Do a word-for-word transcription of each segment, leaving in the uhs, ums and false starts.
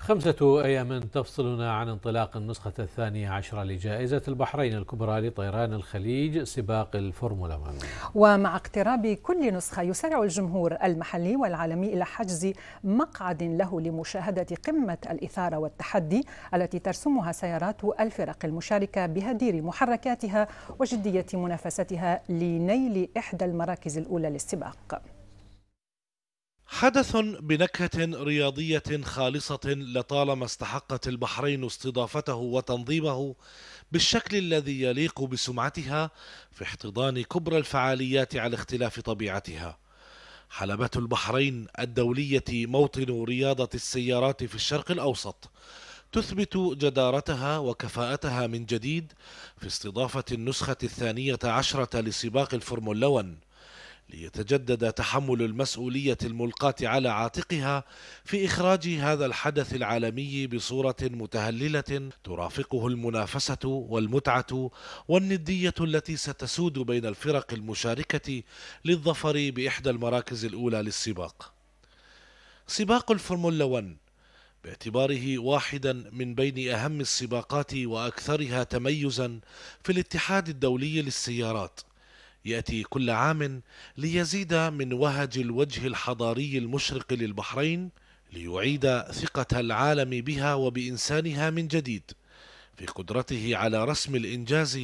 خمسة أيام تفصلنا عن انطلاق النسخة الثانية عشرة لجائزة البحرين الكبرى لطيران الخليج سباق الفورمولا واحد. ومع اقتراب كل نسخة يسارع الجمهور المحلي والعالمي إلى حجز مقعد له لمشاهدة قمة الإثارة والتحدي التي ترسمها سيارات الفرق المشاركة بهدير محركاتها وجدية منافستها لنيل إحدى المراكز الأولى للسباق. حدث بنكهة رياضية خالصة لطالما استحقت البحرين استضافته وتنظيمه بالشكل الذي يليق بسمعتها في احتضان كبرى الفعاليات على اختلاف طبيعتها. حلبة البحرين الدولية موطن رياضة السيارات في الشرق الأوسط تثبت جدارتها وكفاءتها من جديد في استضافة النسخة الثانية عشرة لسباق الفورمولا واحد، ليتجدد تحمل المسؤولية الملقاة على عاتقها في إخراج هذا الحدث العالمي بصورة متهللة ترافقه المنافسة والمتعة والندية التي ستسود بين الفرق المشاركة للظفر بإحدى المراكز الأولى للسباق. سباق الفورمولا واحد باعتباره واحدا من بين أهم السباقات وأكثرها تميزا في الاتحاد الدولي للسيارات، يأتي كل عام ليزيد من وهج الوجه الحضاري المشرق للبحرين، ليعيد ثقة العالم بها وبإنسانها من جديد في قدرته على رسم الإنجاز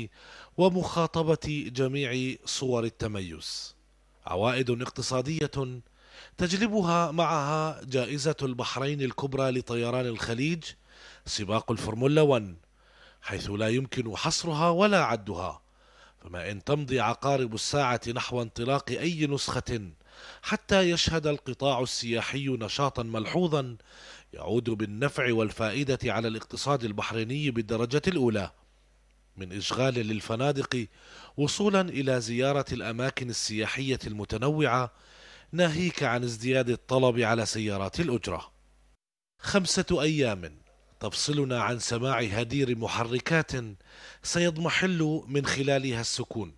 ومخاطبة جميع صور التميز. عوائد اقتصادية تجلبها معها جائزة البحرين الكبرى لطيران الخليج سباق الفورمولا واحد، حيث لا يمكن حصرها ولا عدها، فما إن تمضي عقارب الساعة نحو انطلاق أي نسخة حتى يشهد القطاع السياحي نشاطا ملحوظا يعود بالنفع والفائدة على الاقتصاد البحريني بالدرجة الأولى، من إشغال للفنادق وصولا إلى زيارة الأماكن السياحية المتنوعة، ناهيك عن ازدياد الطلب على سيارات الأجرة. خمسة أيام تفصلنا عن سماع هدير محركات سيضمحل من خلالها السكون،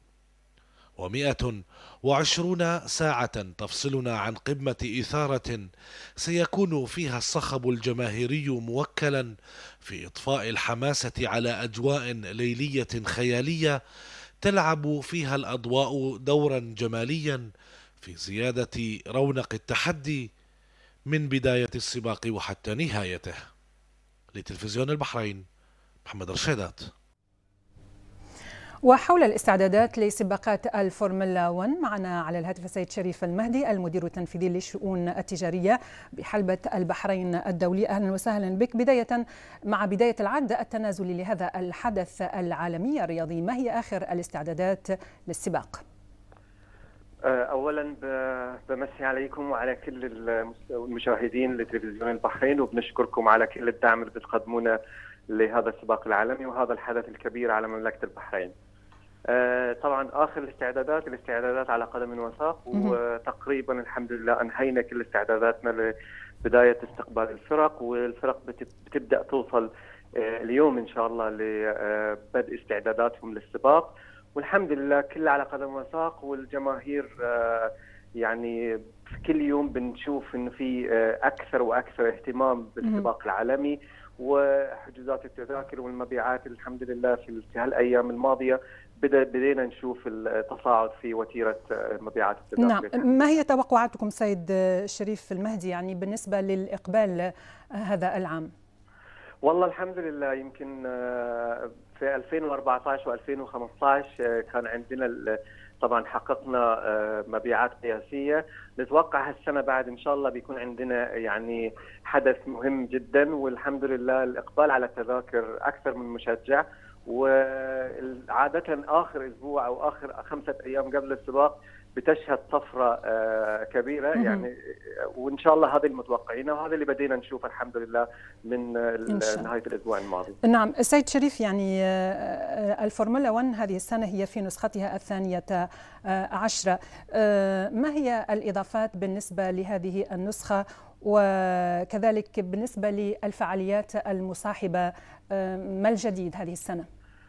ومئة وعشرون ساعة تفصلنا عن قمة إثارة سيكون فيها الصخب الجماهيري موكلا في إطفاء الحماسة على أجواء ليلية خيالية تلعب فيها الأضواء دورا جماليا في زيادة رونق التحدي من بداية السباق وحتى نهايته. لتلفزيون البحرين، محمد رشيدات. وحول الاستعدادات لسباقات الفورمولا واحد معنا على الهاتف السيد شريف المهدي المدير التنفيذي للشؤون التجارية بحلبة البحرين الدولي. أهلا وسهلا بك. بداية مع بداية العد التنازلي لهذا الحدث العالمي الرياضي، ما هي آخر الاستعدادات للسباق؟ اولا بمسي عليكم وعلى كل المشاهدين لتلفزيون البحرين، وبنشكركم على كل الدعم اللي بتقدمونه لهذا السباق العالمي وهذا الحدث الكبير على مملكة البحرين. طبعا اخر الاستعدادات الاستعدادات على قدم وساق، وتقريبا الحمد لله انهينا كل استعداداتنا لبداية استقبال الفرق، والفرق بتبدأ توصل اليوم ان شاء الله لبدء استعداداتهم للسباق، والحمد لله كل على قدم وساق. والجماهير يعني كل يوم بنشوف انه في اكثر واكثر اهتمام بالسباق العالمي، وحجوزات التذاكر والمبيعات الحمد لله في هالايام الماضيه بدا بدينا نشوف التصاعد في وتيره مبيعات التذاكر. نعم، ما هي توقعاتكم سيد شريف المهدي يعني بالنسبه للاقبال هذا العام؟ والله الحمد لله يمكن في ألفين وأربعة عشر وألفين وخمسة عشر كان عندنا طبعا حققنا مبيعات قياسيه، نتوقع هالسنه بعد ان شاء الله بيكون عندنا يعني حدث مهم جدا، والحمد لله الاقبال على التذاكر اكثر من مشجع، وعاده اخر اسبوع او اخر خمسه ايام قبل السباق بتشهد طفره كبيره يعني، وان شاء الله هذا المتوقعينه وهذا اللي بدينا نشوفه الحمد لله من نهايه الاسبوع الماضي. نعم سيد شريف، يعني الفورمولا واحد هذه السنه هي في نسختها الثانيه عشرة، ما هي الاضافات بالنسبه لهذه النسخه وكذلك بالنسبه للفعاليات المصاحبه، ما الجديد هذه السنه؟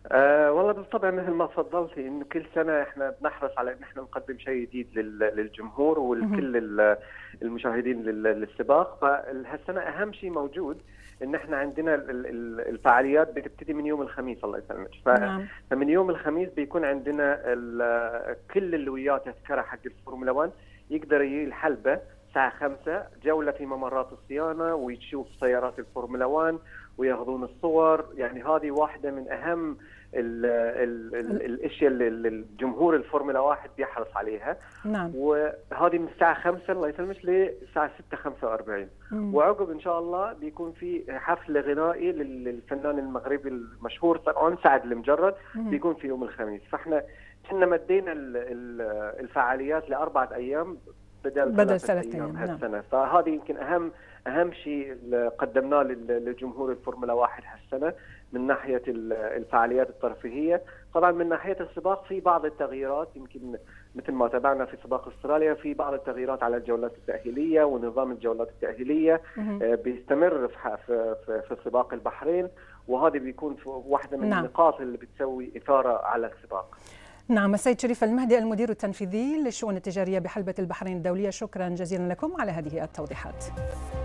أه والله بالطبع مثل ما تفضلتي انه كل سنه احنا بنحرص على ان احنا نقدم شيء جديد للجمهور ولكل المشاهدين للسباق. فهالسنه اهم شيء موجود ان احنا عندنا الفعاليات بتبتدي من يوم الخميس الله يسلمك. فمن يوم الخميس بيكون عندنا كل اللي وياه تذكره حق الفورمولا واحد يقدر يجي الحلبه الساعه خمسة جوله في ممرات الصيانه ويشوف سيارات الفورمولا واحد وياخذون الصور. يعني هذه واحده من اهم ال ال ال الاشياء اللي الجمهور الفورمولا واحد بيحرص عليها. نعم. وهذه من الساعه خمسة الله يسلمك للساعه ستة وخمسة وأربعين. وعقب ان شاء الله بيكون في حفل غنائي للفنان المغربي المشهور طبعا سعد المجرد بيكون في يوم الخميس. فاحنا كنا مدينا الفعاليات لاربعه ايام بدل, بدل ثلاث ايام هالسنه. نعم. فهذه يمكن اهم اهم شيء قدمناه لجمهور الفورمولا واحد هالسنه من ناحيه الفعاليات الترفيهيه. طبعا من ناحيه السباق في بعض التغييرات، يمكن مثل ما تابعنا في سباق استراليا في بعض التغييرات على الجولات التاهيليه ونظام الجولات التاهيليه بيستمر في في في سباق البحرين، وهذه بيكون واحده من نعم. النقاط اللي بتسوي اثاره على السباق. نعم. السيد شريف المهدي المدير التنفيذي للشؤون التجاريه بحلبة البحرين الدوليه، شكرا جزيلا لكم على هذه التوضيحات.